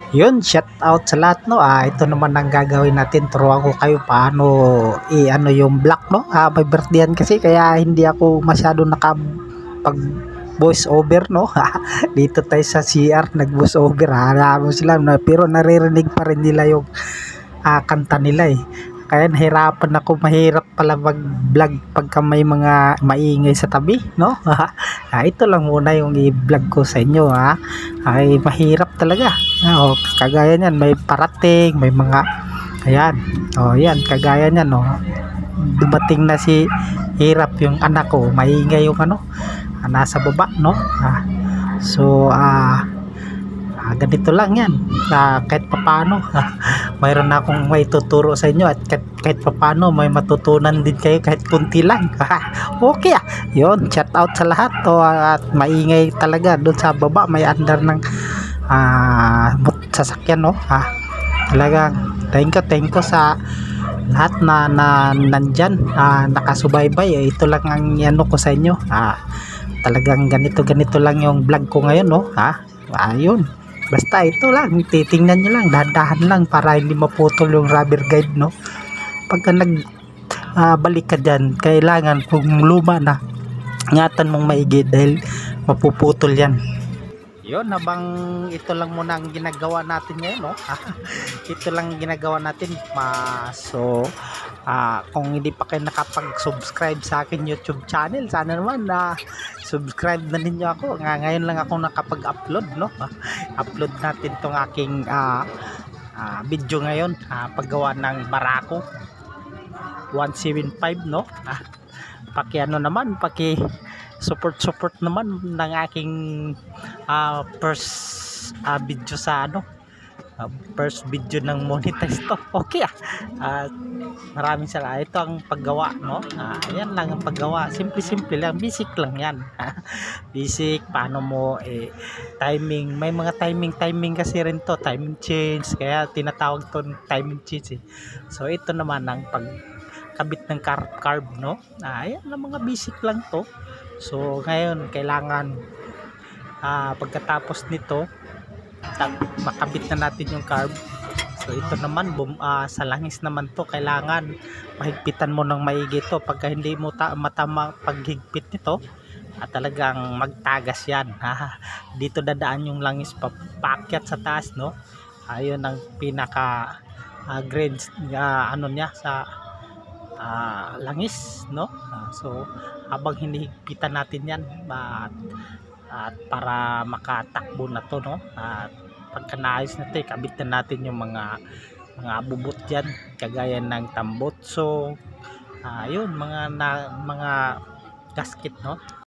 Yun, shout out sa lahat, no. Ito naman ang gagawin natin. Turuan ko kayo paano i-ano yung block, no. May birthdayan kasi kaya hindi ako masyado nakapag voice over, no. Dito tayo sa CR nag voice over. Alam mo sila, no? Pero naririnig pa rin nila yung kanta nila eh. Kaya nahirapan ako, mahirap pala mag-vlog pagka may mga maingay sa tabi, no? Ito lang muna yung i-vlog ko sa inyo, ha. Ay mahirap talaga. Kagaya niyan, may parating, may mga ayan. Yan, kagaya niyan, no. Dumating na si Hirap yung anak ko, maingay yung ano, nasa baba, no? So, ganito lang yan. Kahit papano mayroon na akong may tuturo sa inyo at kahit papano may matutunan din kayo kahit kunti lang. Okay yun, shout out sa lahat at maingay talaga doon sa baba, may andar ng sasakyan, no. Talagang thank you sa lahat na nandyan, nakasubaybay. Ito lang ang ano ko sa inyo. Talagang ganito lang yung vlog ko ngayon, no. Ayun, basta ito lang, titingnan nyo lang, dahan-dahan lang para hindi maputol yung rubber guide, no. Pagka balik ka dyan, kailangan kung luma na, ingatan mong maigi dahil mapuputol yan. Yun, habang ito lang muna ang ginagawa natin ngayon, no. Ito lang ginagawa natin. So kung hindi pa kayo nakapag-subscribe sa akin YouTube channel, sana naman subscribe na ninyo ako. Ngayon lang ako nakapag-upload, no. Upload natin tong aking video ngayon, paggawa ng barako 175, no. Paki-ano naman, support naman ng aking first video sa first video ng monetize to. Okay maraming salamat. Ito ang paggawa, no. Ayan lang ang paggawa, simple lang, basic lang yan. Basic, paano mo timing, may mga timing kasi rin to, timing change, kaya tinatawag to timing change So ito naman ang pagkabit ng carb, no. Ayan lang, mga basic lang to. So ngayon kailangan pagkatapos nito makabit na natin yung carb. So ito naman sa langis naman to, kailangan mahigpitan mo ng maigi to. Pagka hindi mo matama paghigpit nito, talagang magtagas yan. Dito dadaan yung langis paakyat sa taas, no. Ayun ang pinaka grades ano niya sa langis, no. So habang hinihigpitan natin yan at para makatakbo na to, no. At pagka naayos na ito, kabit na natin yung mga bubot dyan, kagaya ng tambotso, yun, mga gasket, no.